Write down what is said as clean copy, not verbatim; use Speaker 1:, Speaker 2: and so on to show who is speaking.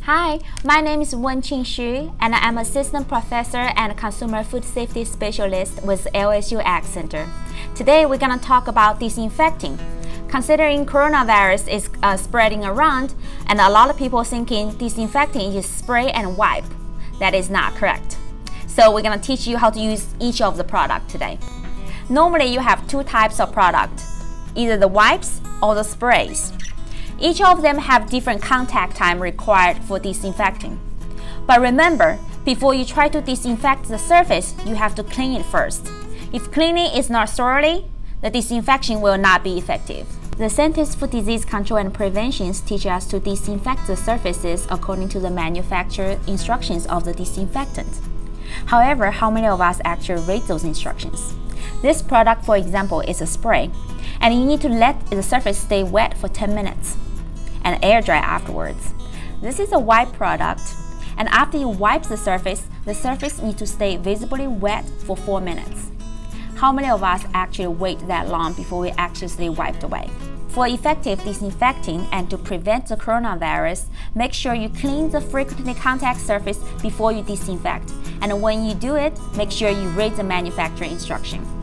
Speaker 1: Hi, my name is Wennie Xu, and I am Assistant Professor and Consumer Food Safety Specialist with LSU Ag Center. Today we're going to talk about disinfecting. Considering coronavirus is spreading around, and a lot of people thinking disinfecting is spray and wipe. That is not correct. So we're going to teach you how to use each of the product today. Normally you have two types of product, either the wipes or the sprays. Each of them have different contact time required for disinfecting. But remember, before you try to disinfect the surface, you have to clean it first. If cleaning is not thoroughly, the disinfection will not be effective. The Centers for Disease Control and Prevention teach us to disinfect the surfaces according to the manufacturer instructions of the disinfectant. However, how many of us actually read those instructions? This product, for example, is a spray, and you need to let the surface stay wet for 10 minutes and air dry afterwards. This is a wipe product, and after you wipe the surface needs to stay visibly wet for 4 minutes. How many of us actually wait that long before we actually wiped away? For effective disinfecting and to prevent the coronavirus, make sure you clean the frequently contact surface before you disinfect. And when you do it, make sure you read the manufacturer instruction.